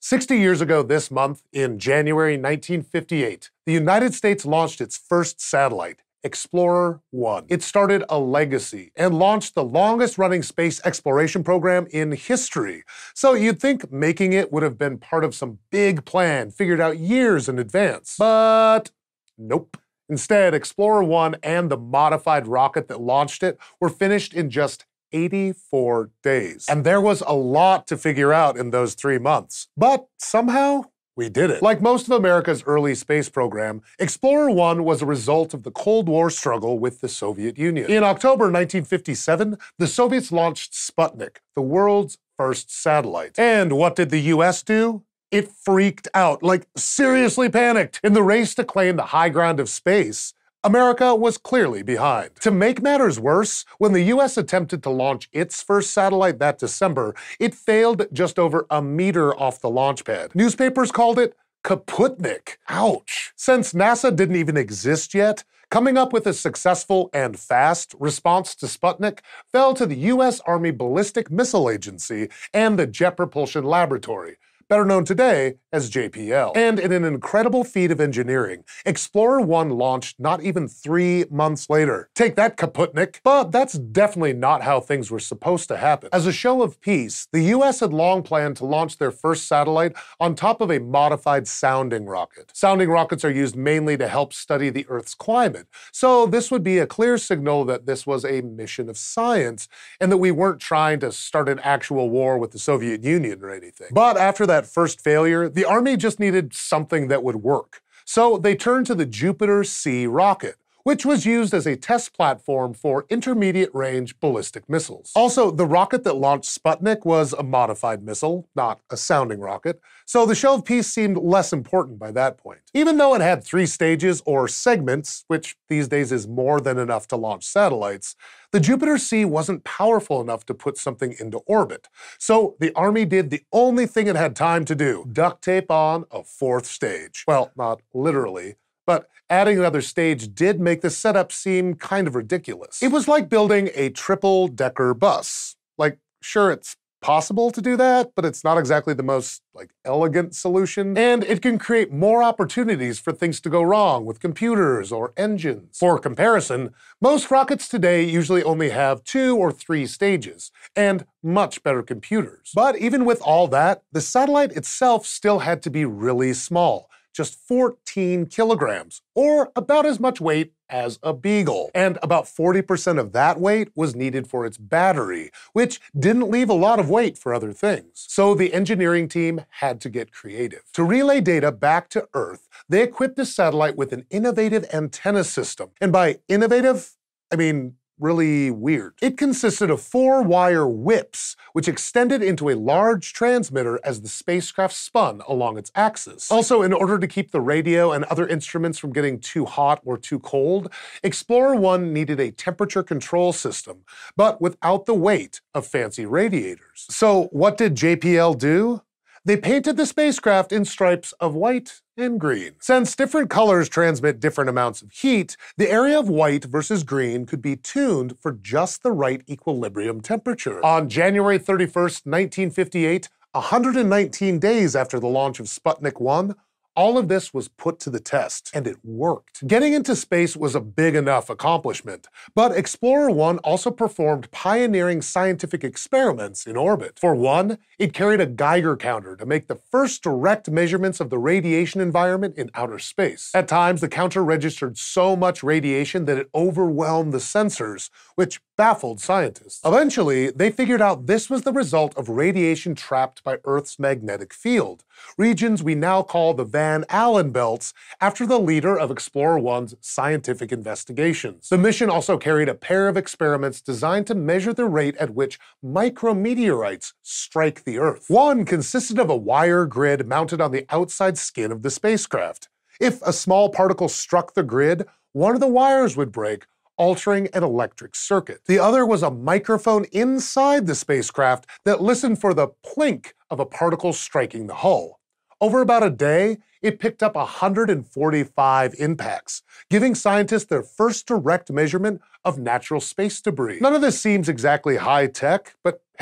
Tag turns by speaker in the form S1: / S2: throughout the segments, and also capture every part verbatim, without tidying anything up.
S1: sixty years ago this month, in January nineteen fifty-eight, the United States launched its first satellite, Explorer one. It started a legacy and launched the longest-running space exploration program in history. So you'd think making it would have been part of some big plan figured out years in advance. But nope. Instead, Explorer one and the modified rocket that launched it were finished in just eighty-four days. And there was a lot to figure out in those three months. But somehow, we did it. Like most of America's early space program, Explorer one was a result of the Cold War struggle with the Soviet Union. In October nineteen fifty-seven, the Soviets launched Sputnik, the world's first satellite. And what did the U S do? It freaked out, like seriously panicked. In the race to claim the high ground of space, America was clearly behind. To make matters worse, when the U S attempted to launch its first satellite that December, it failed just over a meter off the launch pad. Newspapers called it Kaputnik. Ouch. Since NASA didn't even exist yet, coming up with a successful and fast response to Sputnik fell to the U S Army Ballistic Missile Agency and the Jet Propulsion Laboratory, better known today as J P L. And in an incredible feat of engineering, Explorer one launched not even three months later. Take that, Kaputnik. But that's definitely not how things were supposed to happen. As a show of peace, the U S had long planned to launch their first satellite on top of a modified sounding rocket. Sounding rockets are used mainly to help study the Earth's climate, so this would be a clear signal that this was a mission of science and that we weren't trying to start an actual war with the Soviet Union or anything. But after that first failure, the Army just needed something that would work. So they turned to the Jupiter C rocket, which was used as a test platform for intermediate-range ballistic missiles. Also, the rocket that launched Sputnik was a modified missile, not a sounding rocket, so the show of peace seemed less important by that point. Even though it had three stages, or segments, which these days is more than enough to launch satellites, the Jupiter C wasn't powerful enough to put something into orbit. So the Army did the only thing it had time to do: duct tape on a fourth stage. Well, not literally, but adding another stage did make the setup seem kind of ridiculous. It was like building a triple-decker bus. Like, sure, it's possible to do that, but it's not exactly the most, like, elegant solution. And it can create more opportunities for things to go wrong with computers or engines. For comparison, most rockets today usually only have two or three stages, and much better computers. But even with all that, the satellite itself still had to be really small. Just fourteen kilograms, or about as much weight as a beagle. And about forty percent of that weight was needed for its battery, which didn't leave a lot of weight for other things. So the engineering team had to get creative. To relay data back to Earth, they equipped the satellite with an innovative antenna system. And by innovative, I mean really weird. It consisted of four wire whips, which extended into a large transmitter as the spacecraft spun along its axis. Also, in order to keep the radio and other instruments from getting too hot or too cold, Explorer one needed a temperature control system, but without the weight of fancy radiators. So what did J P L do? They painted the spacecraft in stripes of white and green. Since different colors transmit different amounts of heat, the area of white versus green could be tuned for just the right equilibrium temperature. On January thirty-first, nineteen fifty-eight, one hundred nineteen days after the launch of Sputnik one, all of this was put to the test, and it worked. Getting into space was a big enough accomplishment, but Explorer one also performed pioneering scientific experiments in orbit. For one, it carried a Geiger counter to make the first direct measurements of the radiation environment in outer space. At times, the counter registered so much radiation that it overwhelmed the sensors, which baffled scientists. Eventually, they figured out this was the result of radiation trapped by Earth's magnetic field, regions we now call the Van Allen belts, after the leader of Explorer one's scientific investigations. The mission also carried a pair of experiments designed to measure the rate at which micrometeorites strike the Earth. One consisted of a wire grid mounted on the outside skin of the spacecraft. If a small particle struck the grid, one of the wires would break, altering an electric circuit. The other was a microphone inside the spacecraft that listened for the plink of a particle striking the hull. Over about a day, it picked up one hundred forty-five impacts, giving scientists their first direct measurement of natural space debris. None of this seems exactly high-tech, but hey,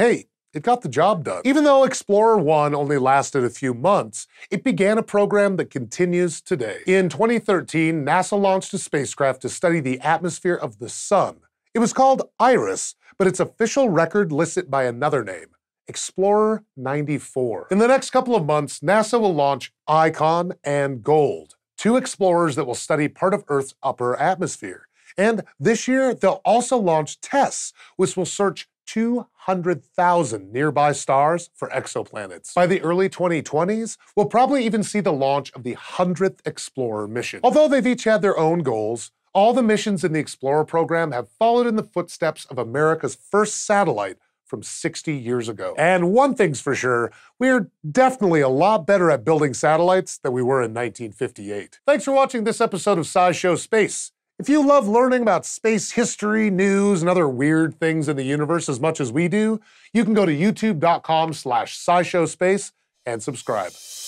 S1: it got the job done. Even though Explorer one only lasted a few months, it began a program that continues today. In twenty thirteen, NASA launched a spacecraft to study the atmosphere of the Sun. It was called IRIS, but its official record lists it by another name, Explorer ninety-four. In the next couple of months, NASA will launch ICON and GOLD, two explorers that will study part of Earth's upper atmosphere. And this year, they'll also launch TESS, which will search two hundred thousand nearby stars for exoplanets. By the early twenty twenties, we'll probably even see the launch of the hundredth Explorer mission. Although they've each had their own goals, all the missions in the Explorer program have followed in the footsteps of America's first satellite from sixty years ago. And one thing's for sure, we're definitely a lot better at building satellites than we were in nineteen fifty-eight. Thanks for watching this episode of SciShow Space. If you love learning about space history, news, and other weird things in the universe as much as we do, you can go to youtube dot com slash SciShowSpace and subscribe.